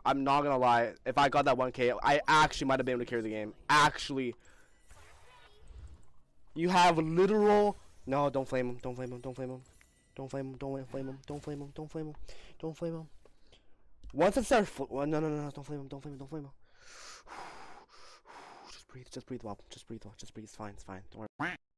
I'm not gonna lie. If I got that 1K, I actually might have been able to carry the game. Actually. You have literal... No, don't flame him. Don't flame him. Don't flame him. Don't flame him. Don't flame him. Don't flame him. Don't flame him. Don't flame him. Once it starts... No. Don't flame him. Don't flame him. Don't flame him. Just breathe. Just breathe, Bob. Just breathe. Just breathe. It's fine. It's fine. Don't worry.